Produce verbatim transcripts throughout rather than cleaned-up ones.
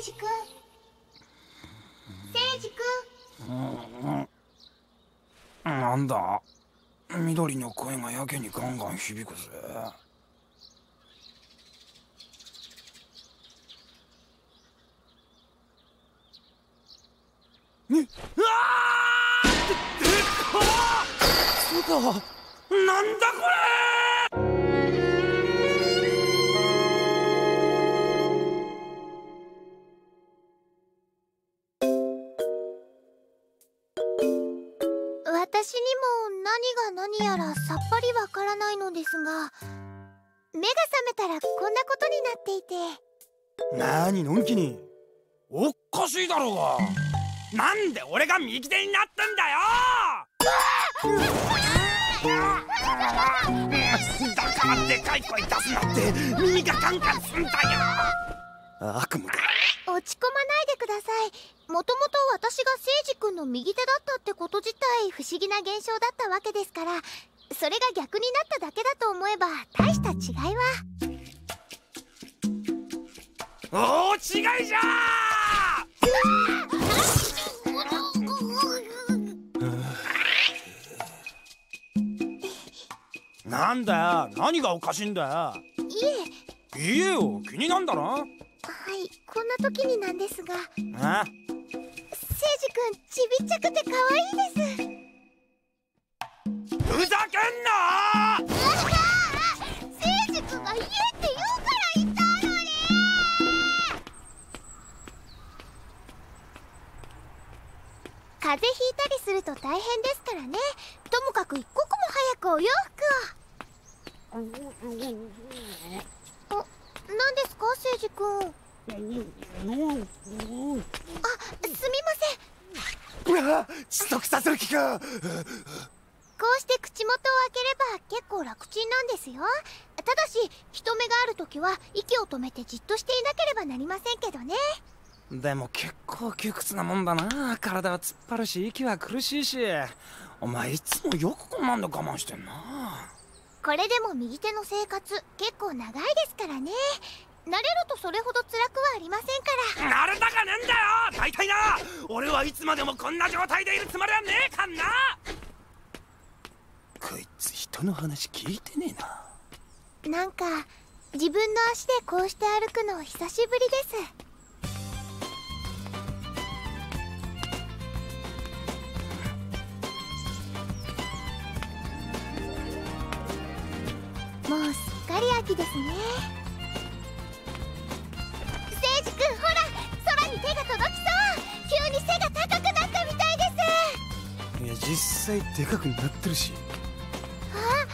治君、聖司君。 なんだ、緑の声がやけにガンガン響くぜ。ね、うわー！で、でかっ！そうだ、なんだこれ！ 私にも何が何やらさっぱりわからないのですが、目が覚めたらこんなことになっていて。 なーにのんきに、おっかしいだろうが。なんで俺が右手になったんだよ。だからでかい声出すなって耳がカンカンすんだよ。悪夢だ。 落ち込まないでください。もともと私が聖司君の右手だったってこと自体不思議な現象だったわけですから、それが逆になっただけだと思えば大した違いは。 大違いじゃー。なんだよ、何がおかしいんだよ。 いえ。 言えよ、気になんだろ。 はい、こんな時になんですが。 あ？ 聖司君ちびっちゃくて可愛いです。 ふざけんなー！ 聖司君が言えって言うから言ったのに。風邪ひいたりすると大変ですからね。ともかく一刻も早くお洋服を。あ、何ですか聖司君。あ、すみません。 うわ、窒息させる気か。 こうして口元を開ければ結構楽ちんなんですよ。ただし人目があるときは息を止めてじっとしていなければなりませんけどね。 でも結構窮屈なもんだな。体は突っ張るし息は苦しいし。お前いつもよくこんなんで我慢してんな。 これでも右手の生活結構長いですからね。慣れるとそれほど辛くはありませんから。 慣れたかねえんだよ大体な。俺はいつまでもこんな状態でいるつもりはねえかんな。こいつ人の話聞いてねえな。 なんか自分の足でこうして歩くの久しぶりです。もうすっかり秋ですね。聖司君、ほら空に手が届きそう。急に背が高くなったみたいです。 いや実際でかくなってるし。 あ、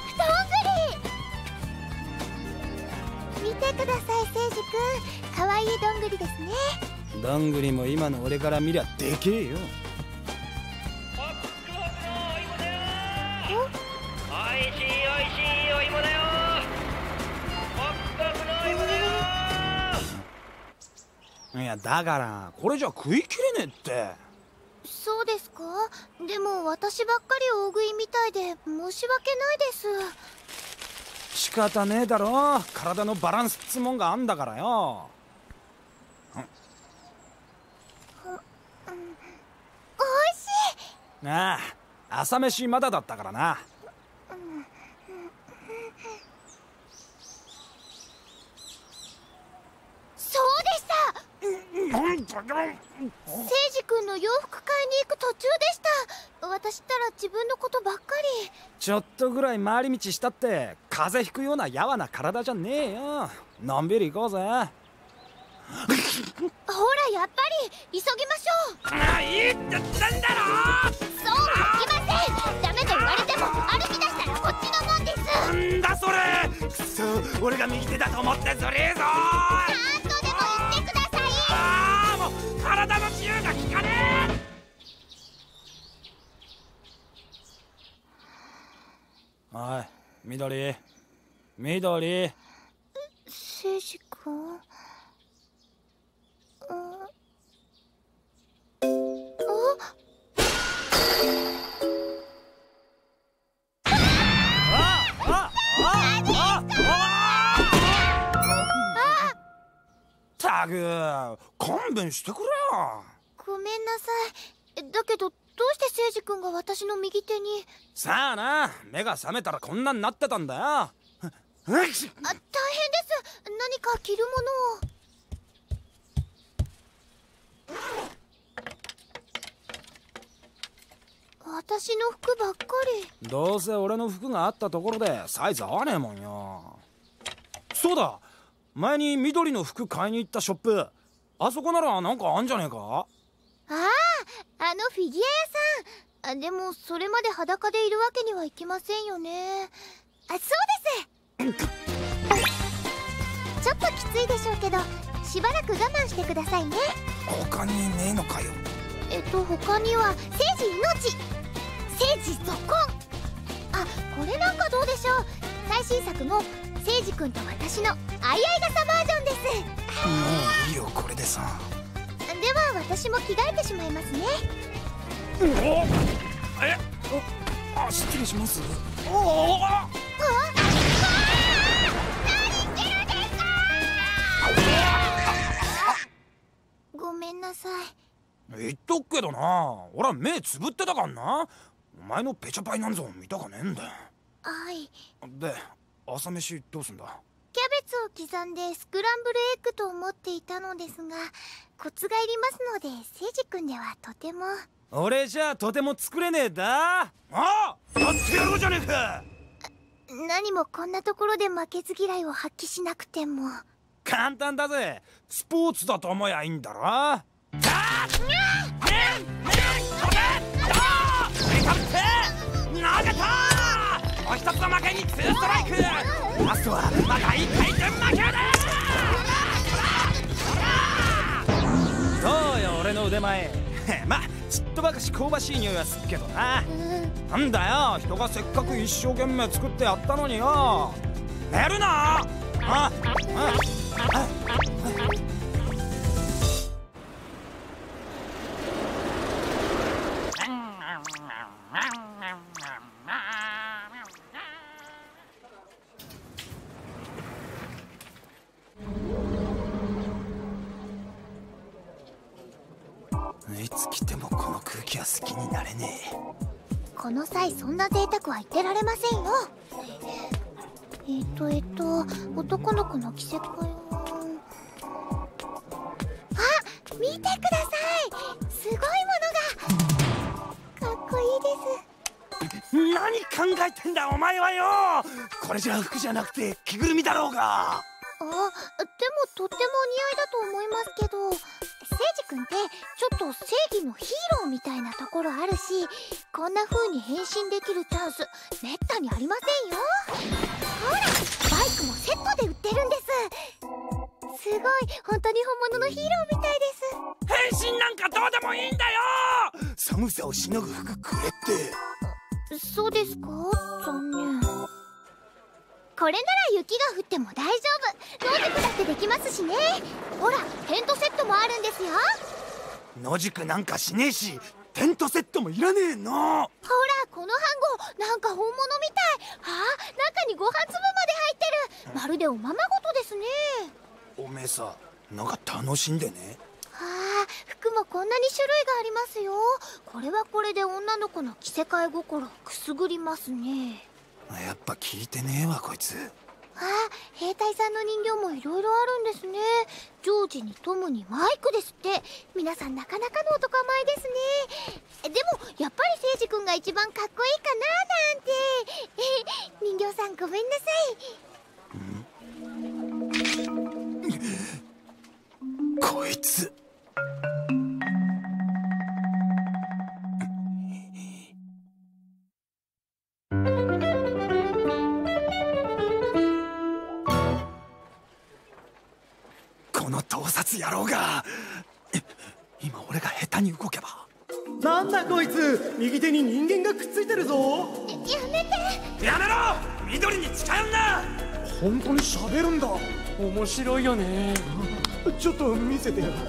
どんぐり見てください聖司君、かわいいどんぐりですね。 どんぐりも今の俺から見りゃでけえよ。 おいしいおいしいお芋だよ。ホクホクのお芋だよ。 いやだからこれじゃ食い切れねえって。 そうですか。でも私ばっかり大食いみたいで申し訳ないです。 仕方ねえだろ。体のバランスっつもんがあんだからよ。 おいしい。 ああ、朝飯まだだったからな。 そうでした。 なんだよ。 聖司君の洋服買いに行く途中でした。私ったら自分のことばっかり。 ちょっとぐらい回り道したって風邪ひくようなやわな体じゃねえよ。のんびり行こうぜ。 ほらやっぱり急ぎましょう。 ああ、いいって言ってんだろ。 そうはいきません。ダメと言われても歩き出したらこっちのもんです。 なんだそれ。くそ、俺が右手だと思ってずるいぞ。 ちゃんとでも言ってください。 ああ、もう体の自由が利かねえ。おい、緑緑。 聖司君。 ったく勘弁してくれよ。 ごめんなさい。だけどどうして聖司君が私の右手に。 さあな、目が覚めたらこんなになってたんだよ。あ、大変です。 何か着るものを。私の服ばっかり。 どうせ俺の服があったところでサイズ合わねえもんよ。そうだ、前に緑の服買いに行ったショップ、あそこならなんかあんじゃねえか。 ああ、あのフィギュア屋さん。あ、でもそれまで裸でいるわけにはいきませんよね。あ、そうです。ちょっときついでしょうけどしばらく我慢してくださいね。 他にねえのかよ。 えっと他には聖司命、聖司ゾコン。あ、これなんかどうでしょう。最新作の聖司君と私の相合い傘バージョンです。 もういいよこれでさ。 では私も着替えてしまいますね。 おえあ、失礼します。おおあごめんなさい。 言っとくけどな、俺は目つぶってたかんな。お前のペチャパイなんぞ見たかねえんだよ。 はい。 で朝飯どうすんだ。 キャベツを刻んでスクランブルエッグと思っていたのですがコツがいりますので聖司君ではとても。 俺じゃとても作れねえだ。ああ、やってやろうじゃねえか。 何もこんなところで負けず嫌いを発揮しなくても。 簡単だぜ、スポーツだと思えばいいんだろ。あっ、投げた。もう一つの負けにツーストライク。ラストは大回転負けだ。どうよ俺の腕前。まあちっとばかし香ばしい匂いはすっけどな。なんだよ、人がせっかく一生懸命作ってやったのによ。寝るな。あああいつ来てもこの空気は好きになれねえ。 この際そんな贅沢は言ってられませんよ。えっとえっと男の子の着せ替えを。あ、見てください、すごいものが。かっこいいです。 何考えてんだお前はよ。これじゃ服じゃなくて着ぐるみだろうが。 あ、でもとってもお似合いだと思いますけど、聖司君ってちょっと正義のヒーローみたいなところあるし、こんな風に変身できるチャンスめったにありませんよ。ほら、バイクもセットで売ってるんです。すごい、本当に本物のヒーローみたいです。変身なんかどうでもいいんだよ。寒さをしのぐ服くれって。 そうですか、残念。これなら雪が降っても大丈夫。野宿だってできますしね。ほら、テントセットもあるんですよ。 野宿なんかしねえし、テントセットもいらねえの。ほら、 この飯盒なんか本物みたい。ああ、中にご飯粒まで入ってる。まるでおままごとですね。 おめえさ、なんか楽しんでね。 ああ、服もこんなに種類がありますよ。これはこれで女の子の着せ替え心くすぐりますね。 やっぱ聞いてねえわこいつ。 ああ、兵隊さんの人形もいろいろあるんですね。ジョージにトムにマイクですって。皆さんなかなかの男前ですね。でもやっぱり聖司君が一番かっこいいかななんて。人形さんごめんなさい。こいつこの盗撮野郎が。今俺が下手に動けば。 なんだこいつ、右手に人間がくっついてるぞ。 やめて。 やめろ、緑に近寄んな。 本当に喋るんだ。面白いよね。ちょっと見せてよ。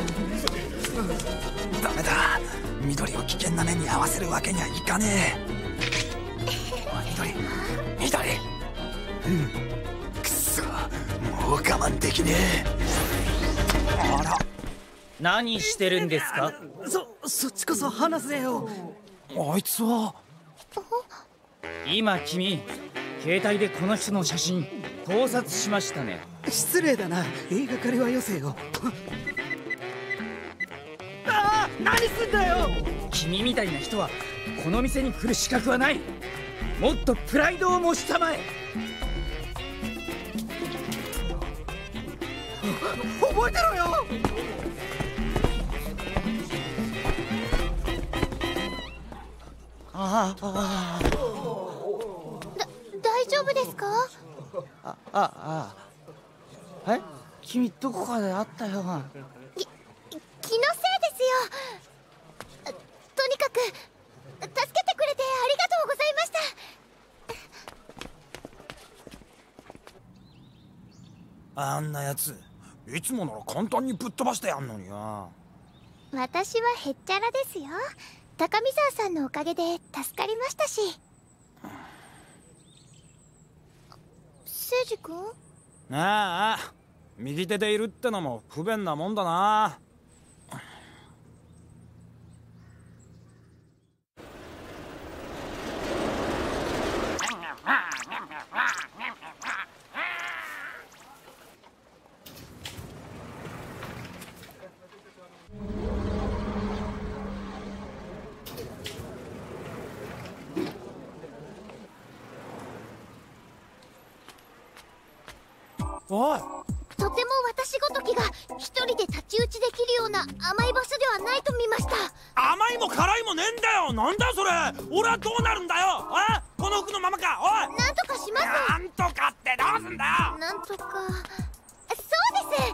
ダメだ、緑を危険な目に遭わせるわけにはいかねえ。おい緑、緑、うん、くそ、もう我慢できねえ。 あら、 何してるんですか？ そそっちこそ話せよ。 あいつは。 今君携帯でこの人の写真盗撮しましたね。 失礼だな、映画借りはよせよ。ああ、何すんだよ。 君みたいな人はこの店に来る資格はない。もっとプライドを持ちたまえ。 覚えてろよ。ああ、 だ大丈夫ですか？ あああ、え、君どこかで会ったよ。 き気のせいですよ。とにかく助けてくれてありがとうございました。 あんなやついつもなら簡単にぶっ飛ばしてやんのによ。 私はへっちゃらですよ。高見沢さんのおかげで助かりましたし。聖司君？ ああ、右手でいるってのも不便なもんだな。おい、 とても私ごときが一人で太刀打ちできるような甘い場所ではないと見ました。 甘いも辛いもねえんだよ。なんだそれ。俺はどうなるんだよ。あ、この服のままか。おい、 なんとかします。 なんとかってどうすんだよ。 なんとか。そうです。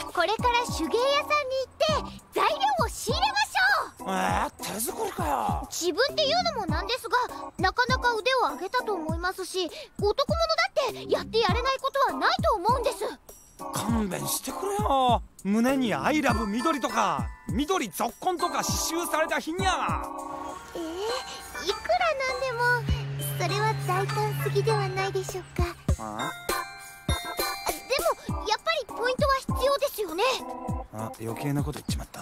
これから手芸屋さんに行って材料を仕入れましょう。 えー、手作りかよ。 自分で言うのもなんですが、なかなか腕を上げたと思いますし、男物だってやってやれないことはないと思うんです。 勘弁してくれよ。胸にアイラブ緑とか緑ぞっこんとか刺繍された日にゃ。 えー、いくらなんでもそれは大胆すぎではないでしょうか。 あでもやっぱりポイントは必要ですよね。 あ、余計なこと言っちまった。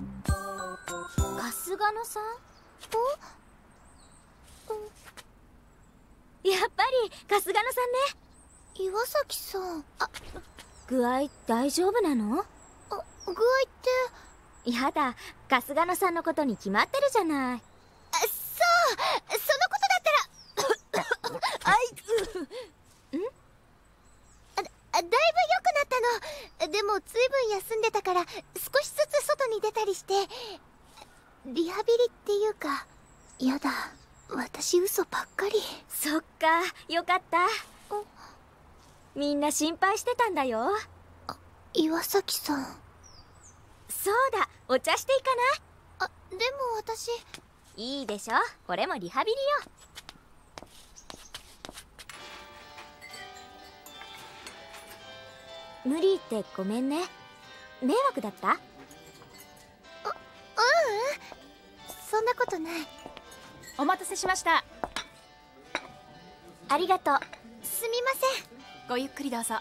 春日野さん？ やっぱり春日野さんね。 岩崎さん。あ、 具合大丈夫なの？ あ、具合って？ やだ、春日野さんのことに決まってるじゃない。 あ、そう、そのことだったらあい、ん？あ、だいぶ良くなったの。でもずいぶん休んでたから少しずつ外に出たりして、リハビリっていうか、やだ、私嘘ばっかり。 そっか、よかった。みんな心配してたんだよ。 岩崎さん。 そうだ、お茶していかない？あ、でも私。 いいでしょ、これもリハビリよ。無理言ってごめんね。迷惑だった？ う、ううん、そんなことない。 お待たせしました。ありがとう。 すみません。 ごゆっくりどうぞ。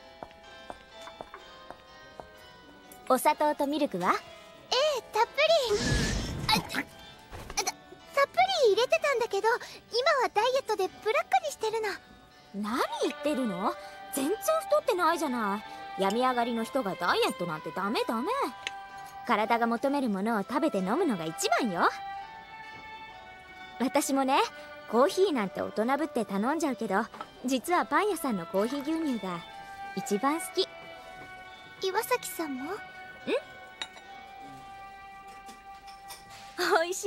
お砂糖とミルクは？ ええ、たっぷり。あ、た、たっぷり入れてたんだけど、今はダイエットでブラックにしてるの。 何言ってるの？全然太ってないじゃない。病み上がりの人がダイエットなんてダメダメ。体が求めるものを食べて飲むのが一番よ。私もね、コーヒーなんて大人ぶって頼んじゃうけど、実はパン屋さんのコーヒー牛乳が一番好き。 岩崎さんも？ん？ おいしい。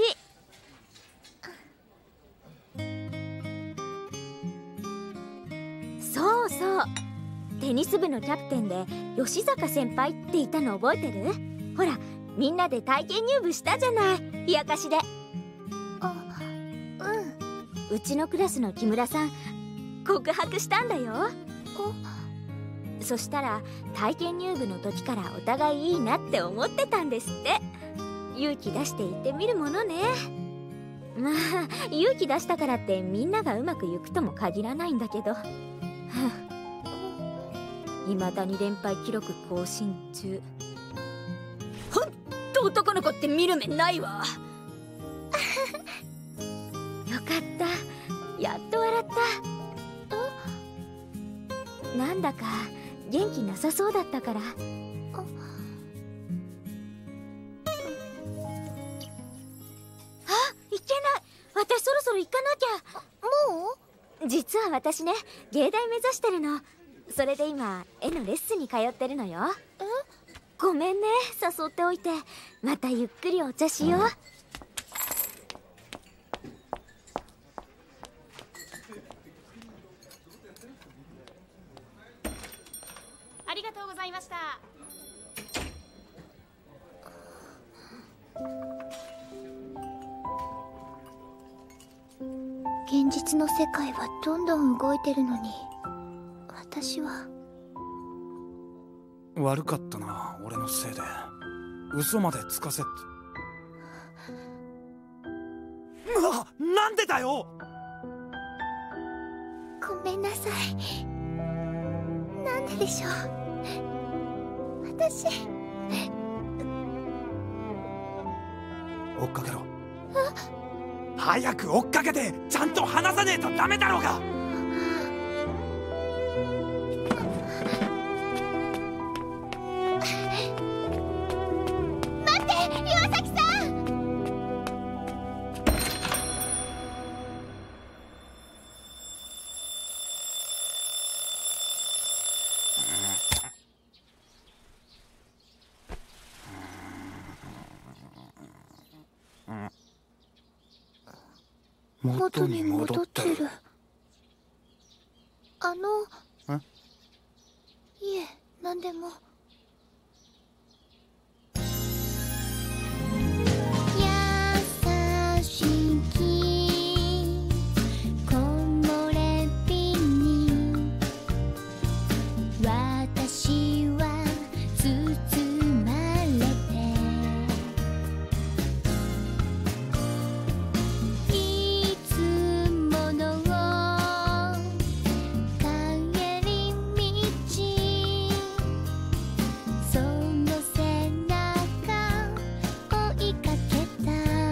そうそう、テニス部のキャプテンで吉坂先輩っていたの覚えてる？ほら、みんなで体験入部したじゃない、冷やかしで。 あ、うん。 うちのクラスの木村さん、告白したんだよ。そしたら体験入部の時からお互いいいなって思ってたんですって。勇気出して言ってみるものね。まあ勇気出したからってみんながうまくいくとも限らないんだけど。未だに連敗記録更新中。 と男の子って見る目ないわ。よかった、やっと笑った。なんだか元気なさそうだったから。いけない、私そろそろ行かなきゃ。もう？実は私ね、芸大目指してるの。それで今絵のレッスンに通ってるのよ。え？ごめんね、誘っておいて。またゆっくりお茶しよう。 ありがとうございました。 現実の世界はどんどん動いてるのに、私は。 悪かったな、俺のせいで。嘘までつかせって。な、なんでだよ。 ごめんなさい。なんででしょう。私。 追っかけろ。早く追っかけて、ちゃんと離さねえとダメだろうが。 待って、岩崎さん。元に戻ってる。あの。いえ、何でも。優しき木漏れ日に私は包まれて、いつもの帰り道、その背中追いかけた。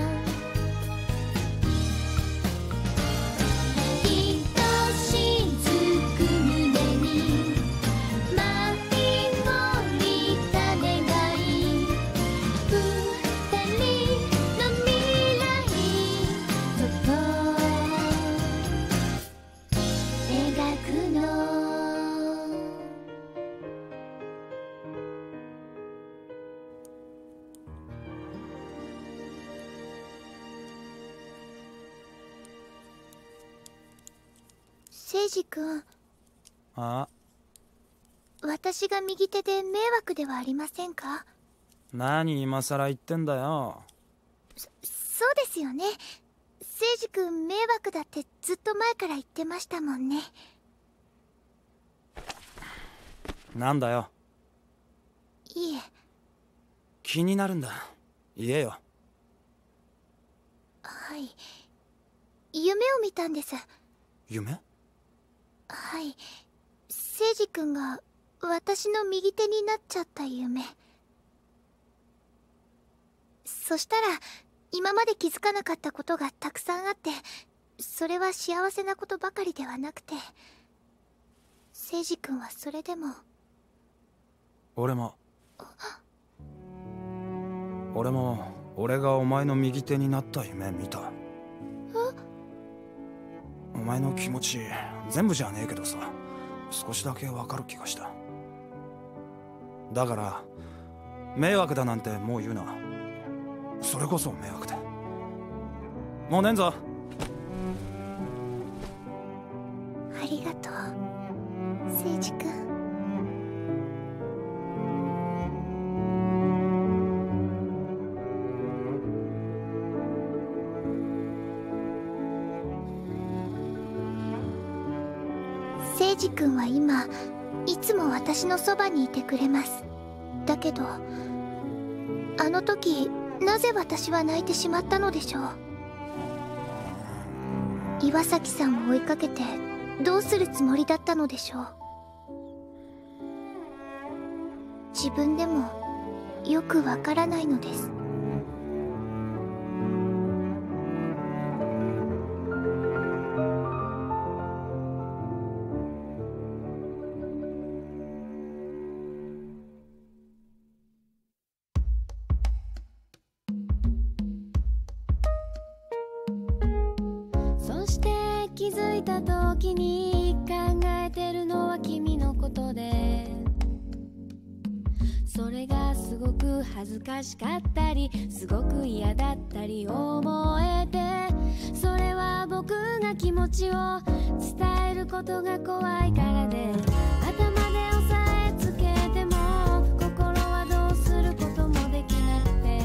ひとしずく胸に舞い降りた願い、二人の未来そっと描くの。聖司君、 あ、 私が右手で迷惑ではありませんか？ 何今さら言ってんだよ。 そそうですよね。聖司君迷惑だってずっと前から言ってましたもんね。 なんだよ。 いえ。 気になるんだ、言えよ。 はい、夢を見たんです。 夢？ はい、聖司君が私の右手になっちゃった夢。そしたら今まで気づかなかったことがたくさんあって、それは幸せなことばかりではなくて、聖司君はそれでも。 俺も俺も俺がお前の右手になった夢見た。お前の気持ち全部じゃねえけどさ、少しだけわかる気がした。だから迷惑だなんてもう言うな。それこそ迷惑で。もうねんぞ。 ありがとう、聖司君。聖司君は今いつも私のそばにいてくれます。だけどあの時なぜ私は泣いてしまったのでしょう。岩崎さんを追いかけてどうするつもりだったのでしょう。自分でもよくわからないのです。 そして気づいた時に考えてるのは君のことで、それがすごく恥ずかしかったりすごく嫌だったり思えて、それは僕が気持ちを伝えることが怖いからで、頭で押さえつけても心はどうすることもできなくて、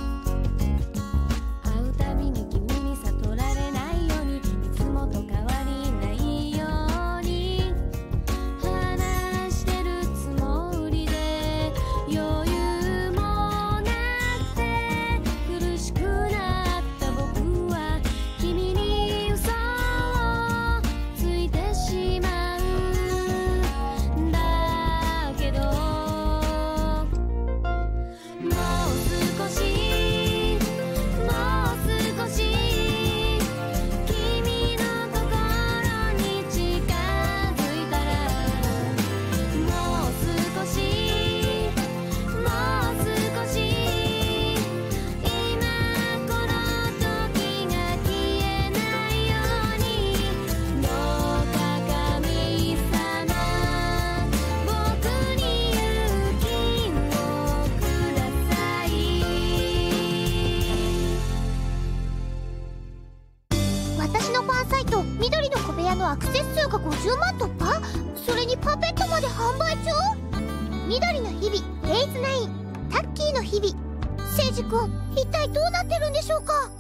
会うたびに君に悟られないようにいつもと変わりないように話してるつもりで、余裕もなくて苦しくなった僕は君に嘘をついてしまうんだけど、もう少しもう少し君の心に近づいたら、もう少しもう少し今この時が消えないように、どうか神様僕に勇気をください。 私のファンサイト緑の小部屋のアクセス数がごじゅうまん突破、それにパペットまで販売中。緑の日々、フェイズナイン、タッキーの日々、聖司君一体どうなってるんでしょうか。